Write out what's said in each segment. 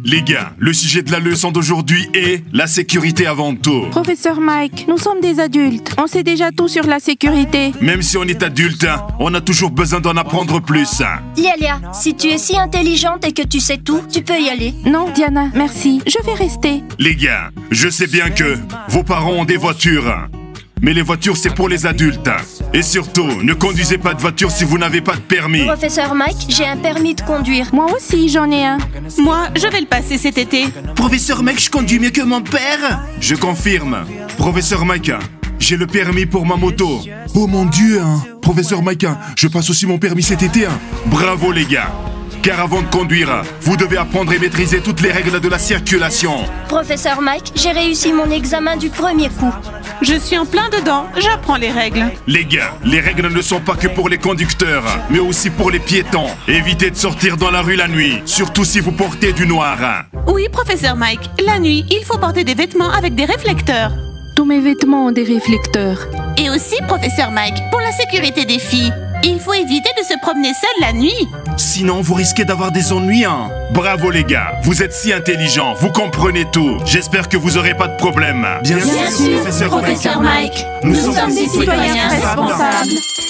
Les gars, le sujet de la leçon d'aujourd'hui est la sécurité avant tout. Professeur Mike, nous sommes des adultes. On sait déjà tout sur la sécurité. Même si on est adulte, on a toujours besoin d'en apprendre plus. Lialia, si tu es si intelligente et que tu sais tout, tu peux y aller. Non, Diana, merci. Je vais rester. Les gars, je sais bien que vos parents ont des voitures. Mais les voitures, c'est pour les adultes. Et surtout, ne conduisez pas de voiture si vous n'avez pas de permis. Professeur Mike, j'ai un permis de conduire. Moi aussi, j'en ai un. Moi, je vais le passer cet été. Professeur Mike, je conduis mieux que mon père. Je confirme. Professeur Mike, j'ai le permis pour ma moto. Oh mon Dieu, hein. Professeur Mike, je passe aussi mon permis cet été. Bravo les gars. Car avant de conduire, vous devez apprendre et maîtriser toutes les règles de la circulation. Professeur Mike, j'ai réussi mon examen du premier coup. Je suis en plein dedans, j'apprends les règles. Les gars, les règles ne sont pas que pour les conducteurs, mais aussi pour les piétons. Évitez de sortir dans la rue la nuit, surtout si vous portez du noir. Oui, professeur Mike, la nuit, il faut porter des vêtements avec des réflecteurs. Tous mes vêtements ont des réflecteurs. Et aussi, professeur Mike, pour la sécurité des filles, il faut éviter de se promener seul la nuit. Sinon, vous risquez d'avoir des ennuis, hein. Bravo les gars, vous êtes si intelligents, vous comprenez tout. J'espère que vous aurez pas de problème. Bien sûr, professeur Mike. Nous sommes des citoyens responsables.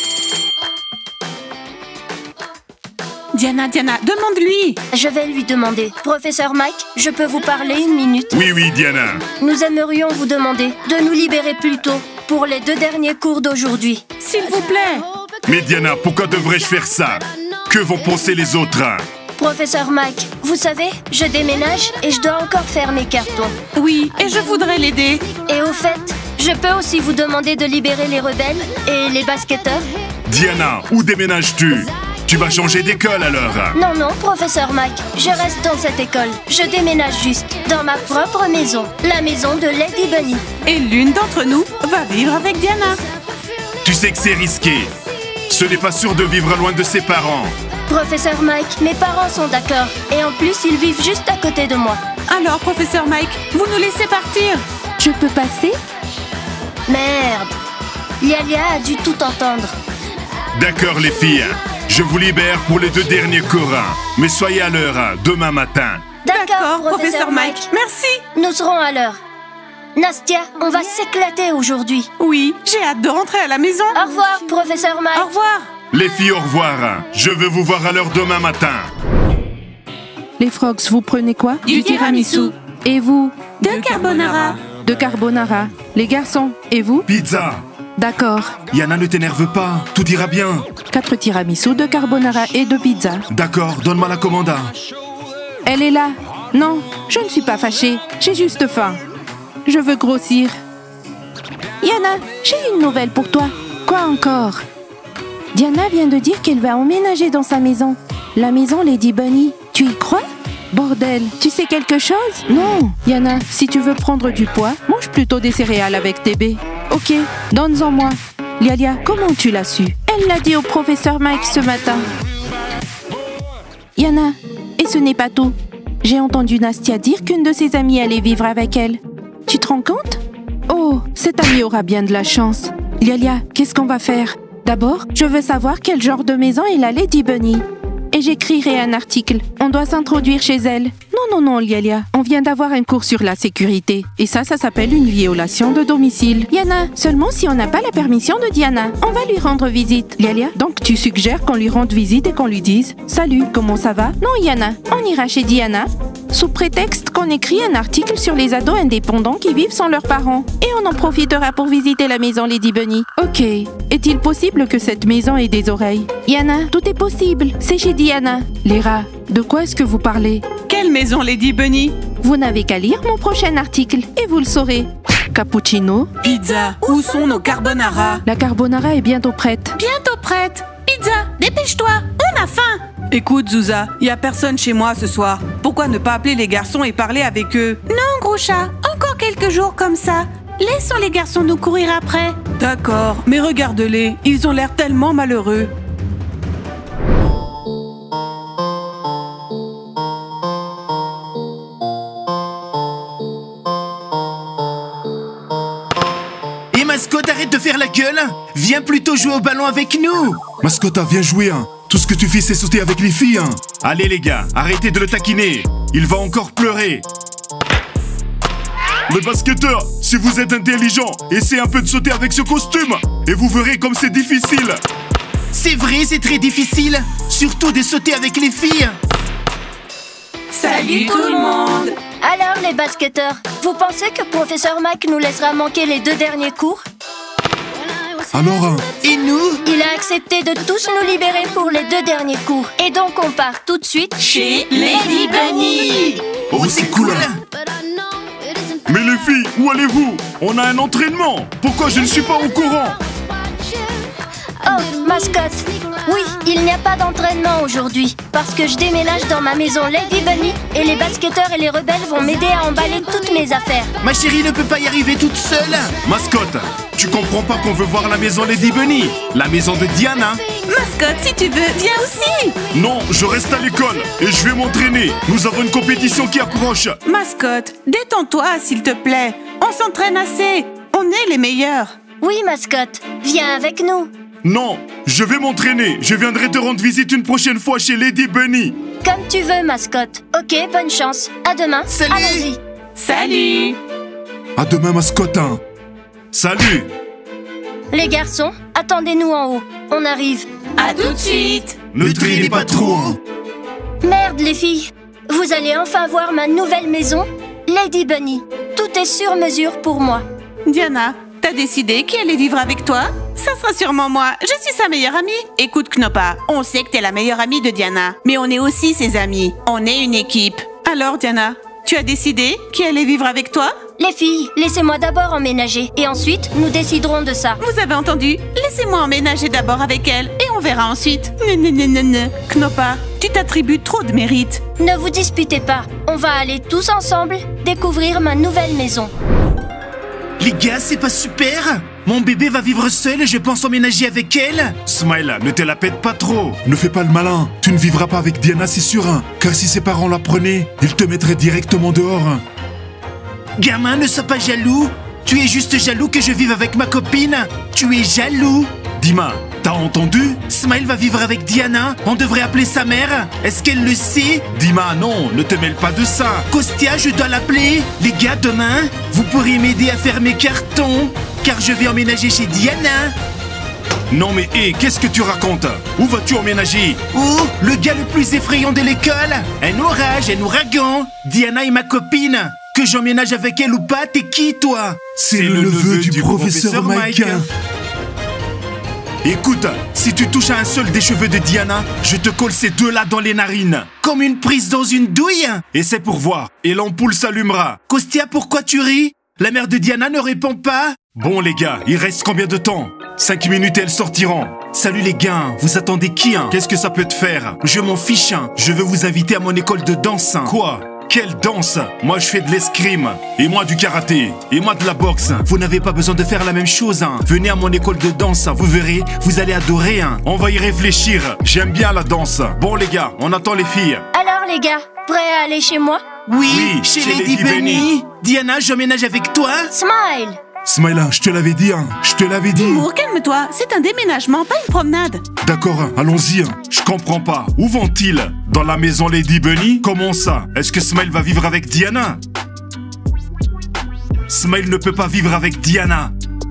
Diana, demande-lui. Je vais lui demander. Professeur Mike, je peux vous parler une minute? Oui, Diana. Nous aimerions vous demander de nous libérer plus tôt pour les 2 derniers cours d'aujourd'hui. S'il vous plaît. Mais Diana, pourquoi devrais-je faire ça? Que vont penser les autres? Professeur Mike, vous savez, je déménage et je dois encore faire mes cartons. Oui, et je voudrais l'aider. Et au fait, je peux aussi vous demander de libérer les rebelles et les basketteurs? Diana, où déménages-tu? Tu vas changer d'école alors? Non, professeur Mike, je reste dans cette école. Je déménage juste dans ma propre maison, la maison de Lady Bunny. Et l'une d'entre nous va vivre avec Diana. Tu sais que c'est risqué. Ce n'est pas sûr de vivre loin de ses parents. Professeur Mike, mes parents sont d'accord. Et en plus, ils vivent juste à côté de moi. Alors, professeur Mike, vous nous laissez partir? Je peux passer? Merde. Lialia a dû tout entendre. D'accord les filles, je vous libère pour les 2 derniers cours. Mais soyez à l'heure demain matin. D'accord, professeur Mike. Merci. Nous serons à l'heure. Nastia, on va s'éclater aujourd'hui. Oui, j'ai hâte de rentrer à la maison. Au revoir, professeur Mike. Au revoir. Les filles, au revoir. Je veux vous voir à l'heure demain matin. Les Frogs, vous prenez quoi? Du tiramisu. Et vous? De carbonara. De carbonara. Les garçons, et vous? Pizza. D'accord. Yana, ne t'énerve pas, tout ira bien. 4 tiramisu, de carbonara et de pizza. D'accord, donne-moi la commande. Elle est là. Non, je ne suis pas fâchée. J'ai juste faim. Je veux grossir. Yana, j'ai une nouvelle pour toi. Quoi encore? Diana vient de dire qu'elle va emménager dans sa maison. La maison Lady Bunny. Tu y crois? Bordel, tu sais quelque chose? Non. Yana, si tu veux prendre du poids, mange plutôt des céréales avec tes baies. Ok, donne-en moi. Lialia, comment tu l'as su? Elle l'a dit au professeur Mike ce matin. Yana, et ce n'est pas tout. J'ai entendu Nastia dire qu'une de ses amies allait vivre avec elle. Tu te rends compte? Oh, cette amie aura bien de la chance. Lialia, qu'est-ce qu'on va faire? D'abord, je veux savoir quel genre de maison est la Lady Bunny. Et j'écrirai un article. On doit s'introduire chez elle. Non, Lialia. On vient d'avoir un cours sur la sécurité. Et ça s'appelle une violation de domicile. Yana, seulement si on n'a pas la permission de Diana. On va lui rendre visite. Lialia, donc tu suggères qu'on lui rende visite et qu'on lui dise « Salut, comment ça va ?» Non, Yana, on ira chez Diana. Sous prétexte qu'on écrit un article sur les ados indépendants qui vivent sans leurs parents. Et on en profitera pour visiter la maison Lady Bunny. Ok. Est-il possible que cette maison ait des oreilles? Yana, tout est possible. C'est chez Diana. Léra, de quoi est-ce que vous parlez? Quelle maison, Lady Bunny? Vous n'avez qu'à lire mon prochain article et vous le saurez. Cappuccino. Pizza. Où sont nos carbonara? La carbonara est bientôt prête. Bientôt prête. Pizza, dépêche-toi, on a faim. Écoute, Zouza, y a personne chez moi ce soir. Pourquoi ne pas appeler les garçons et parler avec eux? Non, gros chat, encore quelques jours comme ça. Laissons les garçons nous courir après. D'accord, mais regarde-les, ils ont l'air tellement malheureux. Et mascotte, arrête de faire la gueule. Viens plutôt jouer au ballon avec nous. Mascotte, viens jouer. Tout ce que tu fais, c'est sauter avec les filles. Allez les gars, arrêtez de le taquiner. il va encore pleurer. Les basketteurs, si vous êtes intelligents, essayez un peu de sauter avec ce costume. Et vous verrez comme c'est difficile. C'est vrai, c'est très difficile. Surtout de sauter avec les filles. Salut tout le monde! Alors les basketteurs, vous pensez que Professeur Mike nous laissera manquer les 2 derniers cours? Alors, Et nous? Il a accepté de tous nous libérer pour les 2 derniers cours. Et donc on part tout de suite Chez Lady Bunny! Oh, c'est cool. mais les filles, où allez-vous? On a un entraînement. Pourquoi je ne suis pas au courant? Oh, mascotte. Oui, il n'y a pas d'entraînement aujourd'hui. Parce que je déménage dans ma maison Lady Bunny et les basketteurs et les rebelles vont m'aider à emballer toutes mes affaires. Ma chérie ne peut pas y arriver toute seule. Mascotte, tu comprends pas qu'on veut voir la maison Lady Bunny? La maison de Diana? Mascotte, si tu veux, viens aussi! Non, je reste à l'école et je vais m'entraîner. Nous avons une compétition qui approche. Mascotte, détends-toi s'il te plaît. On s'entraîne assez. On est les meilleurs. Oui, mascotte, viens avec nous. Non, je vais m'entraîner. Je viendrai te rendre visite une prochaine fois chez Lady Bunny. Comme tu veux, mascotte. Ok, bonne chance. À demain. Salut. Allons-y. Salut! À demain, mascotte. Salut. Les garçons, attendez-nous en haut. On arrive. À tout de suite! Ne traînez pas trop. Merde, les filles. Vous allez enfin voir ma nouvelle maison, Lady Bunny. Tout est sur mesure pour moi. Diana, t'as décidé qui allait vivre avec toi? Ça sera sûrement moi. Je suis sa meilleure amie. Écoute, Knopa, on sait que t'es la meilleure amie de Diana, mais on est aussi ses amis. On est une équipe. Alors, Diana, tu as décidé qui allait vivre avec toi? Les filles, laissez-moi d'abord emménager et ensuite nous déciderons de ça. Vous avez entendu? Laissez-moi emménager d'abord avec elle et on verra ensuite. Non. Knopa, tu t'attribues trop de mérite. Ne vous disputez pas. On va aller tous ensemble découvrir ma nouvelle maison. Les gars, c'est pas super? Mon bébé va vivre seul et je pense emménager avec elle. Smile, ne te la pète pas trop. Ne fais pas le malin. Tu ne vivras pas avec Diana, c'est sûr. Car si ses parents l'apprenaient, ils te mettraient directement dehors. Gamin, ne sois pas jaloux. Tu es juste jaloux que je vive avec ma copine. Tu es jaloux. Dima, t'as entendu? Smile va vivre avec Diana. On devrait appeler sa mère. Est-ce qu'elle le sait? Dima, non, ne te mêle pas de ça. Kostia, je dois l'appeler. Les gars, demain, vous pourriez m'aider à faire mes cartons. Car je vais emménager chez Diana. Non mais hé, qu'est-ce que tu racontes? Où vas-tu emménager? Oh, le gars le plus effrayant de l'école. Un orage, un ouragan. Diana est ma copine. Que j'emménage avec elle ou pas, t'es qui, toi? C'est le neveu du professeur Mike. Écoute, si tu touches à un seul des cheveux de Diana, je te colle ces deux-là dans les narines. Comme une prise dans une douille. Et c'est pour voir. Et l'ampoule s'allumera. Kostia, pourquoi tu ris? La mère de Diana ne répond pas. Bon les gars, il reste combien de temps? 5 minutes et elles sortiront. Salut les gars, vous attendez qui, hein? Qu'est-ce que ça peut te faire? Je m'en fiche, hein. Je veux vous inviter à mon école de danse, hein. Quoi? Quelle danse? Moi je fais de l'escrime. Et moi du karaté. Et moi de la boxe. Vous n'avez pas besoin de faire la même chose, hein. Venez à mon école de danse, hein. Vous verrez, vous allez adorer, hein. On va y réfléchir. J'aime bien la danse. Bon les gars, on attend les filles. Alors les gars, prêts à aller chez moi? Oui, chez Lady Bunny. Diana, j'emménage avec toi. Smile! Smila, je te l'avais dit, hein. Je te l'avais dit. Moore, calme-toi. C'est un déménagement, pas une promenade. D'accord, allons-y. Je comprends pas. Où vont-ils? Dans la maison Lady Bunny? Comment ça? Est-ce que Smile va vivre avec Diana? Smile ne peut pas vivre avec Diana.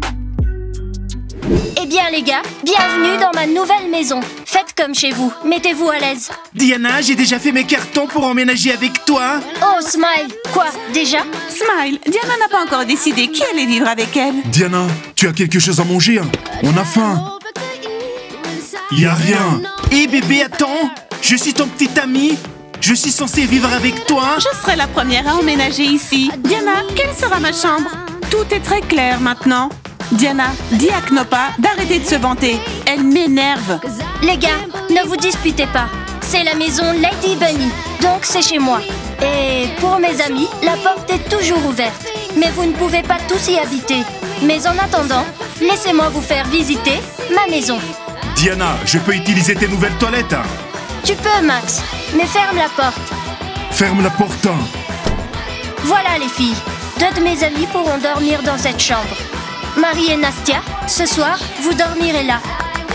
Eh bien les gars, bienvenue dans ma nouvelle maison. Faites comme chez vous, mettez-vous à l'aise. Diana, j'ai déjà fait mes cartons pour emménager avec toi. Oh Smile, quoi, déjà? Smile, Diana n'a pas encore décidé qui allait vivre avec elle. Diana, tu as quelque chose à manger? On a faim. Y a rien. Hé bébé, attends. Je suis ton petit ami. Je suis censé vivre avec toi. Je serai la première à emménager ici. Diana, quelle sera ma chambre? Tout est très clair maintenant. Diana, dis à Knopa d'arrêter de se vanter. Elle m'énerve. Les gars, ne vous disputez pas. C'est la maison Lady Bunny, donc c'est chez moi. Et pour mes amis, la porte est toujours ouverte. Mais vous ne pouvez pas tous y habiter. Mais en attendant, laissez-moi vous faire visiter ma maison. Diana, je peux utiliser tes nouvelles toilettes? Tu peux, Max, mais ferme la porte. Ferme la porte. Voilà les filles. 2 de mes amis pourront dormir dans cette chambre. Marie et Nastia, ce soir, vous dormirez là.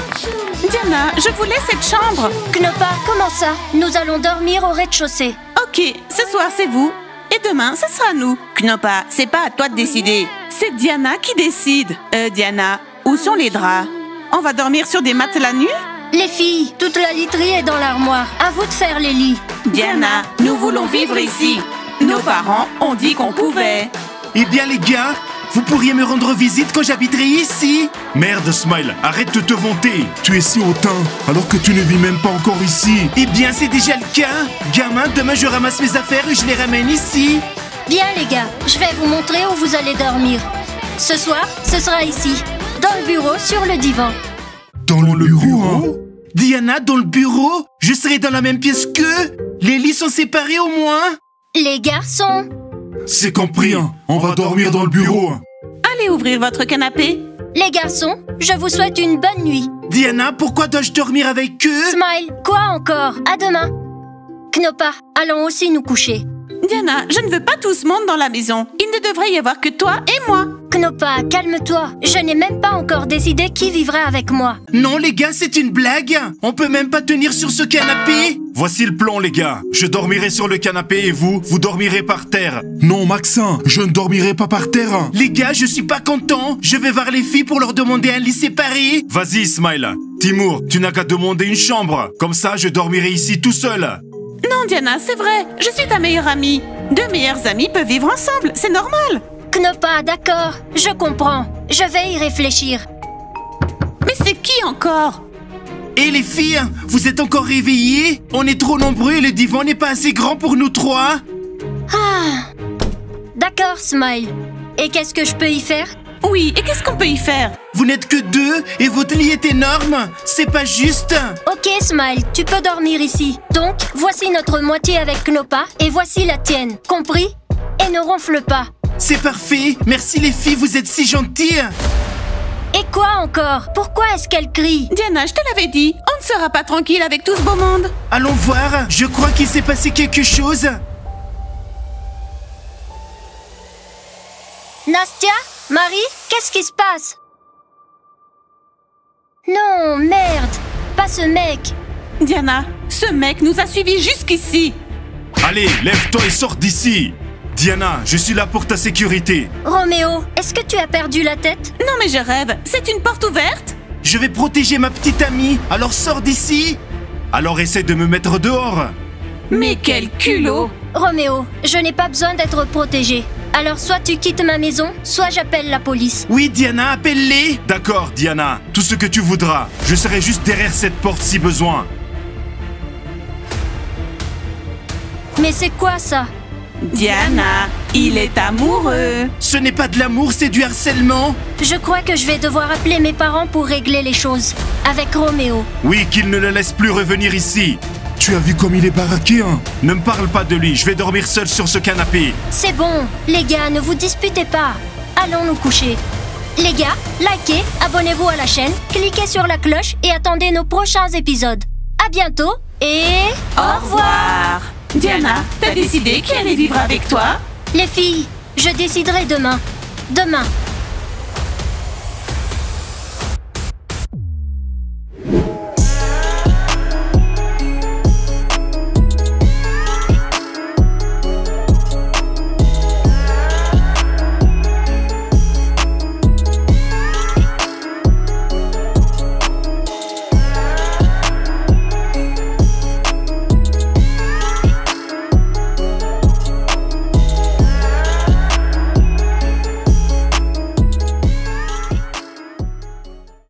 Diana, je voulais cette chambre. Knopa, comment ça? Nous allons dormir au rez-de-chaussée. Ok, Ok, ce soir c'est vous. Et demain, ce sera nous. Knopa, c'est pas à toi de décider. C'est Diana qui décide. Diana, où sont les draps? On va dormir sur des matelas nus? Les filles, toute la literie est dans l'armoire. À vous de faire les lits. Diana, nous voulons vivre ici. Nos parents ont dit qu'on pouvait. Eh bien les gars, vous pourriez me rendre visite quand j'habiterai ici. Merde, Smile, arrête de te vanter. Tu es si hautain, alors que tu ne vis même pas encore ici. Eh bien c'est déjà le cas. Gamin, demain je ramasse mes affaires et je les ramène ici. Bien les gars, je vais vous montrer où vous allez dormir. Ce soir, ce sera ici, dans le bureau, sur le divan. Dans le bureau? Diana, dans le bureau? Je serai dans la même pièce qu'eux? Les lits sont séparés au moins? Les garçons, C'est compris, hein. On va dormir dans le bureau. Allez ouvrir votre canapé. les garçons, je vous souhaite une bonne nuit. Diana, pourquoi dois-je dormir avec eux? Smile, quoi encore? À demain. Knopa, allons aussi nous coucher. Diana, je ne veux pas tout ce monde dans la maison. Il ne devrait y avoir que toi et moi. Knopa, calme-toi. Je n'ai même pas encore décidé qui vivra avec moi. Non les gars, c'est une blague. On peut même pas tenir sur ce canapé. Voici le plan, les gars. Je dormirai sur le canapé et vous dormirez par terre. Non, Maxin, je ne dormirai pas par terre. Les gars, je suis pas content. Je vais voir les filles pour leur demander un lit séparé. Vas-y, Smile. Timur, tu n'as qu'à demander une chambre. Comme ça, je dormirai ici tout seul. Non, Diana, c'est vrai. Je suis ta meilleure amie. Deux meilleures amies peuvent vivre ensemble. C'est normal. Knopa, d'accord, je comprends. Je vais y réfléchir. Mais c'est qui encore? Et les filles, vous êtes encore réveillées? On est trop nombreux et le divan n'est pas assez grand pour nous trois. Ah. D'accord, Smile. Et qu'est-ce que je peux y faire? Oui, et qu'est-ce qu'on peut y faire? Vous n'êtes que deux et votre lit est énorme. C'est pas juste. Ok, Smile, tu peux dormir ici. Donc, voici notre moitié avec Knopa et voici la tienne. Compris? Et ne ronfle pas. C'est parfait. Merci les filles, vous êtes si gentilles. Et quoi encore? Pourquoi est-ce qu'elle crie? Diana, je te l'avais dit. On ne sera pas tranquille avec tout ce beau monde. Allons voir. Je crois qu'il s'est passé quelque chose. Nastia? Marie? Qu'est-ce qui se passe? Non, merde! Pas ce mec! Diana, ce mec nous a suivis jusqu'ici. Allez, lève-toi et sors d'ici. Diana, je suis là pour ta sécurité. Roméo, est-ce que tu as perdu la tête? Non mais je rêve. C'est une porte ouverte? Je vais protéger ma petite amie. Alors sors d'ici. Alors essaie de me mettre dehors. Mais quel culot! Roméo, je n'ai pas besoin d'être protégé. Alors soit tu quittes ma maison, soit j'appelle la police. Oui, Diana, appelle-les. D'accord, Diana, tout ce que tu voudras. Je serai juste derrière cette porte si besoin. Mais c'est quoi ça? Diana, il est amoureux. Ce n'est pas de l'amour, c'est du harcèlement. Je crois que je vais devoir appeler mes parents pour régler les choses. Avec Roméo. Oui, qu'il ne le laisse plus revenir ici. Tu as vu comme il est baraqué, hein? Ne me parle pas de lui, je vais dormir seul sur ce canapé. C'est bon, les gars, ne vous disputez pas. Allons nous coucher. Les gars, likez, abonnez-vous à la chaîne, cliquez sur la cloche et attendez nos prochains épisodes. À bientôt et... Au revoir. Diana, t'as décidé qui allait vivre avec toi? Les filles, je déciderai demain. Demain.